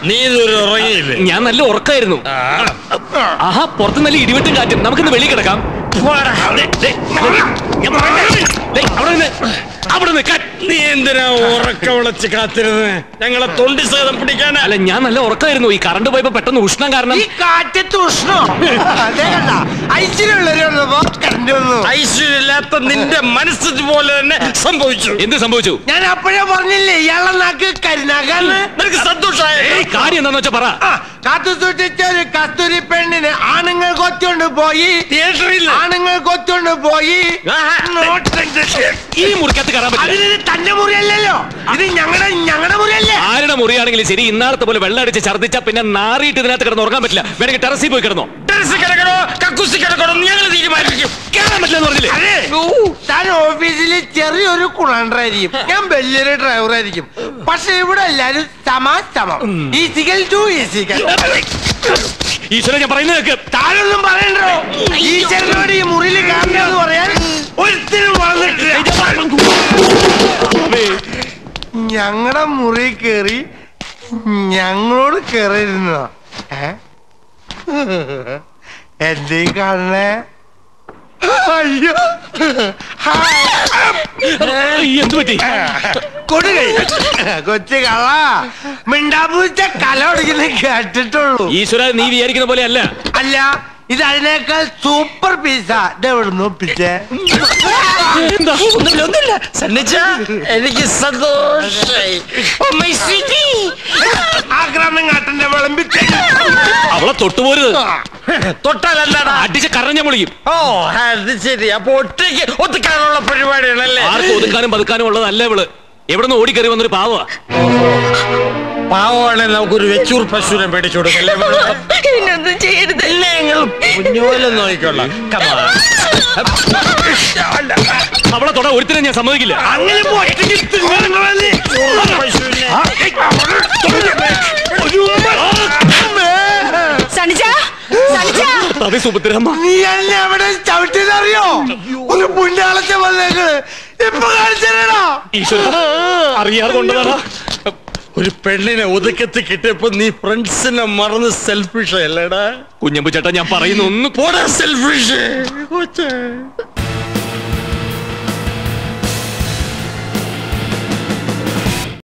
നീ ഇതുവരെ ഉറങ്ങിയില്ലേ? ഞാൻ നല്ല ഉറക്കായിരുന്നു. ആഹാ, പുറത്ത് നല്ല ഇടിവെട്ടും കാറ്റും. നമുക്കിന്ന് വെളി കിടക്കാം. നീ എന്തിനാ ഉറക്ക വിളച്ച് കാത്തിരുന്ന്? ഞങ്ങളെ തൊണ്ടി സഹിതം പിടിക്കാനാ? അല്ല, ഞാൻ നല്ല ഉറക്കായിരുന്നു. ഈ കറണ്ട് പോയപ്പോ പെട്ടെന്ന് ഉഷ്ണം കാരണം. ഈ കാറ്റത്ത് ഉഷ്ണോ? ഐശ്വര്യമില്ലാത്ത നിന്റെ മനസ്സ് പോലെ തന്നെ സംഭവിച്ചു. എന്ത് സംഭവിച്ചു? ഞാൻ അപ്പോഴേ പറഞ്ഞില്ലേ ഇയാളെ നാക്ക് കരിനാക്കാന്ന്. നിനക്ക് സന്തോഷമായ കാര്യം എന്താന്ന് വെച്ചാ പറ. കാത്തു സൂക്ഷിച്ച ഒരു കസ്തൂരി പെണ്ണിന് ആണുങ്ങൾ കൊച്ചുകൊണ്ട് പോയി. തിയേറ്ററിൽ ആണുങ്ങൾ കൊച്ചുകൊണ്ട് പോയി. ഈ മുറിക്കകത്ത് കയറാൻ പറ്റില്ല. തന്റെ മുറിയല്ലല്ലോ, ഇത് ഞങ്ങളുടെ മുറിയല്ലേ. ആരുടെ മുറിയാണെങ്കിലും ശരി, ഇന്നാളത്തെ പോലെ വെള്ളം അടിച്ച് ഛർദ്ദിച്ചാ പിന്നെ നാറിയിട്ട് ഇതിനകത്ത് കിടന്ന് ഉറങ്ങാൻ പറ്റില്ല. വേണമെങ്കിൽ ടെറസിൽ പോയി കിടന്നോ. ടെറസിൽ കിടക്കണോ കക്കൂസി കിടക്കണോ ഞങ്ങൾ തീരുമാനിക്കും. കേറാൻ പറ്റില്ലെന്ന് പറഞ്ഞില്ലേ? താൻ ഓഫീസിൽ ചെറിയൊരു കുളണ്ടറായിരിക്കും, ഞാൻ വലിയൊരു ഡ്രൈവറായിരിക്കും. പക്ഷെ ഇവിടെ എല്ലാരും സമം. ഈസിക്കൽ ടു ഈസിക്കൽ. ഈശ്വരൻ, ഞാൻ പറയുന്നത് കേൾക്ക്. താനൊന്നും പറയണ്ടോ. ഈശ്വരനോട് ഈ മുറിയിൽ കാണണമെന്ന് പറയാൻ ഒരിക്കലും വന്നിട്ടില്ല. ഞങ്ങളുടെ മുറി കേറി ഞങ്ങളോട് കേറിയിരുന്നോ? എന്തേ കാണണേ? അയ്യോ, എന്ത് പറ്റി? കൊടുകൈ കൊച്ചു കള്ള മിണ്ടാപൂച്ച കല ഒടിക്കുന്ന കേട്ടിട്ടുള്ളൂ. ഈശ്വര, നീ വിചാരിക്കുന്ന പോലെ അല്ല. അല്ല, ഇത് അതിനേക്കാൾ സൂപ്പർ പീസാ. ഇതെവിടുന്ന് ഒപ്പിച്ചേ? ഒന്നുമില്ല സന്നിച്ച, എനിക്ക് സന്തോഷായി. ആക്രാന്തം കാട്ടന്റെ വിളമ്പിച്ച അവളെ തൊട്ടുപോരുത്. തൊട്ടാലല്ലാടാ അടിച്ച് കറഞ്ഞ മുളിയും. ഓ അത് ശരി. അപ്പൊ ഒറ്റയ്ക്ക് ഒതുക്കാനുള്ള പരിപാടികളല്ലേ? ആർക്കും ഒതുക്കാനും പതുക്കാനും ഉള്ളതല്ല ഇവള്. എവിടുന്ന് ഓടിക്കറി വന്നൊരു പാവ. പാവമാണെ നമുക്കൊരു വെച്ചൂർ പശുവിനെ മേടിച്ചു കൊടുക്കല്ലേ? കുഞ്ഞോലെ നോക്കിക്കൊള്ളാം. അവളെ തൊടാ ഒരുത്തിനെ ഞാൻ സമ്മതിക്കില്ല. അങ്ങനെ നീ എന്നെ അവിടെ ചവിട്ടിയതറിയോ? ഒരു പുണ്യാളച്ച വന്നേക്ക് ഇപ്പൊ കാണിച്ചേരാ. അറിയാതെ കൊണ്ടതാ. ഒരു പെണ്ണിനെ ഒതുക്കത്തി കിട്ടിയപ്പോ നീ ഫ്രണ്ട്സിനെ മറന്ന് സെൽഫിഷ് അല്ലേടാ? കുഞ്ഞമ്പു ചേട്ടാ, ഞാൻ പറയുന്നു ഒന്ന് പോടാ സെൽഫിഷ്.